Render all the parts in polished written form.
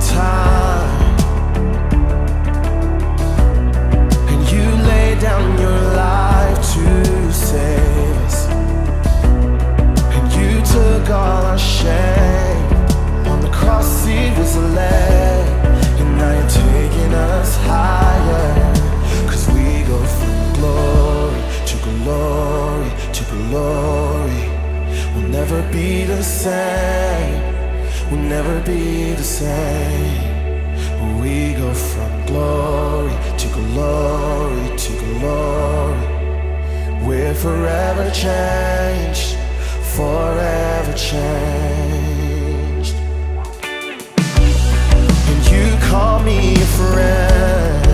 time, and you laid down your life to save us, and you took all our shame on the cross. It was led, and now you're taking us higher, 'cause we go from glory to glory to glory. We'll never be the same, we'll never be the same. We go from glory to glory to glory. We're forever changed, forever changed. And you call me a friend,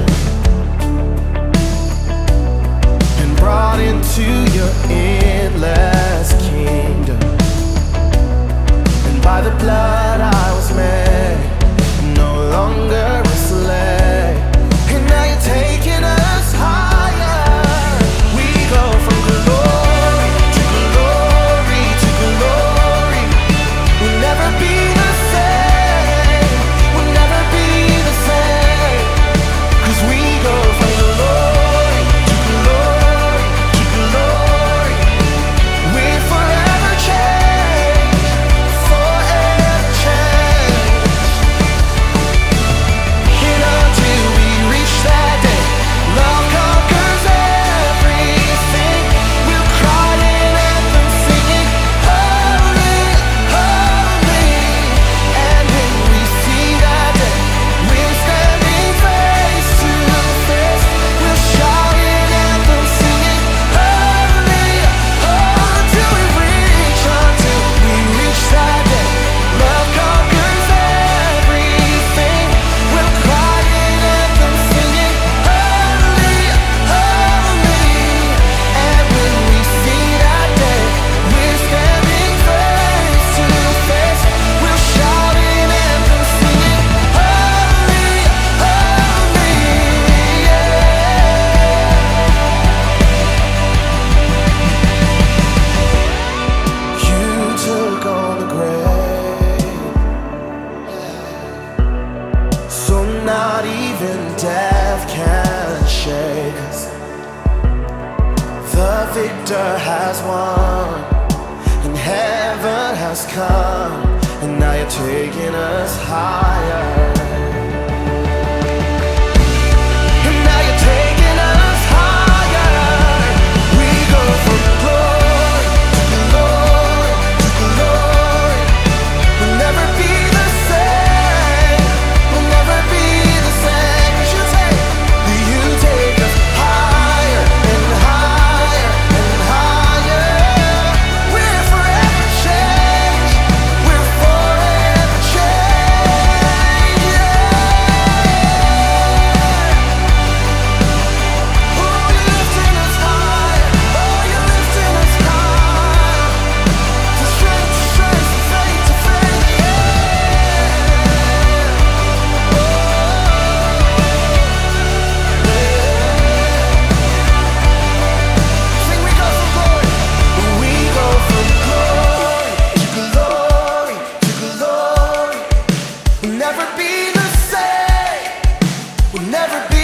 and brought into your endless kingdom. And by the blood I was made, no longer a slave. And now you're taking us higher. We go from glory to glory to glory. We'll never be the same, we'll never be the same. 'Cause we go from glory to glory to glory. We're forever changed, forever changed. And until we reach that day, love conquers everything. We'll cry in anthem singing, holy, holy. And when we see that day, we're standing face to face. We'll shout in anthem singing, holy, until we reach that day. Love conquers everything. We'll cry in anthem singing, holy, holy. And when we see that day, we're standing face to face. We'll shout in anthem singing, holy, holy, yeah. You took on the grave, so not even death can shake us. The victor has won, and heaven has come, and now you're taking us higher. And now you're taking us higher. We go from glory to glory to glory. We'll never be the same, we'll never be the same. You take us higher and higher and higher. We're forever changed, we're forever changed, yeah. Oh, you're lifting us higher, oh, you're lifting us higher. To strength, from faith to faith, yeah. Sing, we go from glory. We go from glory to glory to glory. We'll never be the same, we'll never be